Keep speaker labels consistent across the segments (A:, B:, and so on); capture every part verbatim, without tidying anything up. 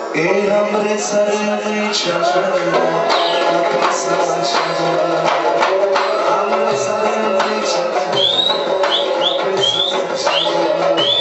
A: ای همره سر میچنه نفسم شده همره سر میچنه نفسم شده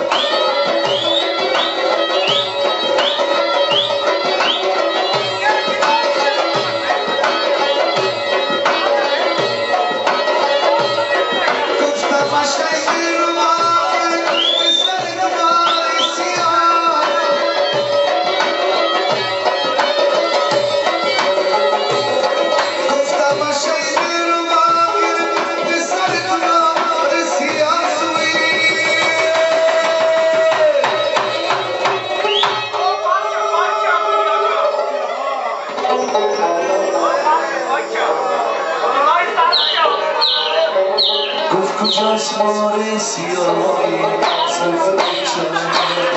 A: گفت کجاست ماره سیاهی صرف بیچاره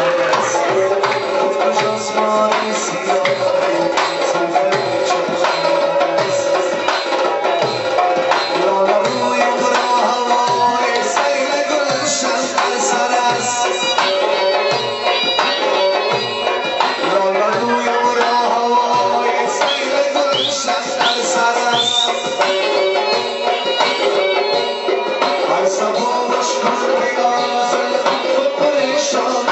A: گفت کجاست ماره سیاهی صرف بیچاره لالا روی برا هوای سیل گلشن در سر است لالا روی برا هوای سیل گلشن در سر است Sabah aşkın bir ağzı, bu perişan